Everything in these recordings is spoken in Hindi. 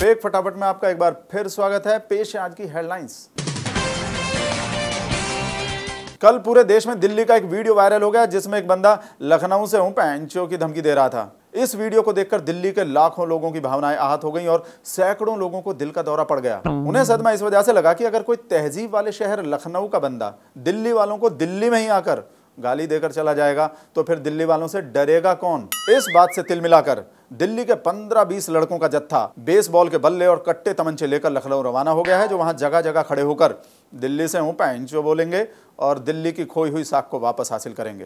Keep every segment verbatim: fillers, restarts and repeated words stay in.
फेक फटाफट में आपका एक बार फिर स्वागत है। पेश है आज की हेडलाइंस। कल पूरे देश में दिल्ली का एक वीडियो वायरल हो गया जिसमें एक बंदा लखनऊ से हूं पैंचो की धमकी दे रहा था। इस वीडियो को देखकर दिल्ली के लाखों लोगों की भावनाएं आहत हो गईं और सैकड़ों लोगों को दिल का दौरा पड़ गया। उन्हें सदमा इस वजह से लगा कि अगर कोई तहजीब वाले शहर लखनऊ का बंदा दिल्ली वालों को दिल्ली में ही आकर गाली देकर चला जाएगा तो फिर दिल्ली वालों से डरेगा कौन। इस बात से तिल मिलाकर दिल्ली के पंद्रह बीस लड़कों का जत्था बेसबॉल के बल्ले और कट्टे तमंचे लेकर लखनऊ रवाना हो गया है, जो वहां जगह जगह खड़े होकर दिल्ली से हूं पैंचो बोलेंगे और दिल्ली की खोई हुई साख को वापस हासिल करेंगे।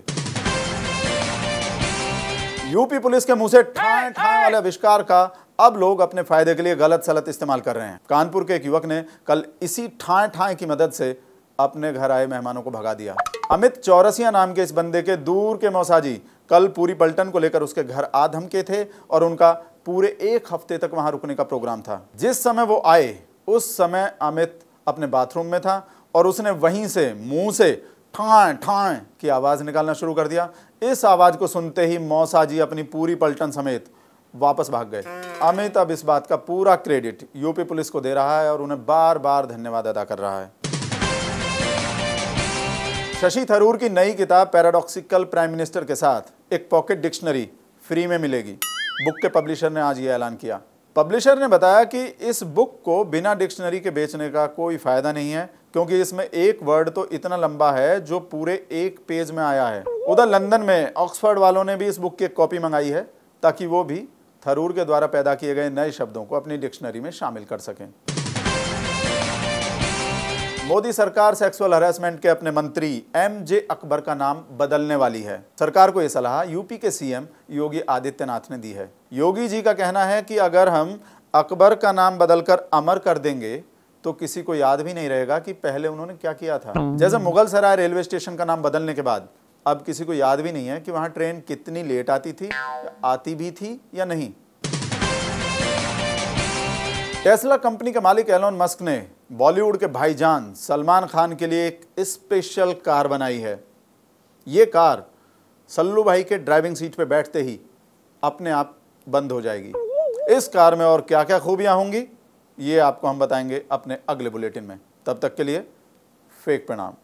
यूपी पुलिस के मुंह से ठाए ठाए वाले आविष्कार का अब लोग अपने फायदे के लिए गलत सलत इस्तेमाल कर रहे हैं। कानपुर के एक युवक ने कल इसी ठाए ठाए की मदद से अपने घर आए मेहमानों को भगा दिया। अमित चौरसिया नाम के इस बंदे के दूर के मौसाजी कल पूरी पलटन को लेकर उसके घर आ धमके थे और उनका पूरे एक हफ्ते तक वहां रुकने का प्रोग्राम था। जिस समय वो आए उस समय अमित अपने बाथरूम में था और उसने वहीं से मुंह से ठाए ठाए की आवाज निकालना शुरू कर दिया। इस आवाज को सुनते ही मौसाजी अपनी पूरी पलटन समेत वापस भाग गए। अमित अब इस बात का पूरा क्रेडिट यूपी पुलिस को दे रहा है और उन्हें बार बार धन्यवाद अदा कर रहा है। शशि थरूर की नई किताब पैराडॉक्सिकल प्राइम मिनिस्टर के साथ एक पॉकेट डिक्शनरी फ्री में मिलेगी। बुक के पब्लिशर ने आज ये ऐलान किया। पब्लिशर ने बताया कि इस बुक को बिना डिक्शनरी के बेचने का कोई फायदा नहीं है, क्योंकि इसमें एक वर्ड तो इतना लंबा है जो पूरे एक पेज में आया है। उधर लंदन में ऑक्सफोर्ड वालों ने भी इस बुक की एक कॉपी मंगाई है ताकि वो भी थरूर के द्वारा पैदा किए गए नए शब्दों को अपनी डिक्शनरी में शामिल कर सकें। मोदी सरकार सेक्सुअल हरासमेंट के अपने मंत्री एम जे अकबर का नाम बदलने वाली है। सरकार को यह सलाह यूपी के सीएम योगी आदित्यनाथ ने दी है। योगी जी का कहना है कि अगर हम अकबर का नाम बदलकर अमर कर देंगे तो किसी को याद भी नहीं रहेगा कि पहले उन्होंने क्या किया था। जैसे मुगल सराय रेलवे स्टेशन का नाम बदलने के बाद अब किसी को याद भी नहीं है कि वहां ट्रेन कितनी लेट आती थी, आती भी थी या नहीं। टेस्ला कंपनी के मालिक एलोन मस्क ने बॉलीवुड के भाईजान सलमान खान के लिए एक स्पेशल कार बनाई है। ये कार सल्लू भाई के ड्राइविंग सीट पे बैठते ही अपने आप बंद हो जाएगी। इस कार में और क्या क्या खूबियां होंगी ये आपको हम बताएंगे अपने अगले बुलेटिन में। तब तक के लिए फेक प्रणाम।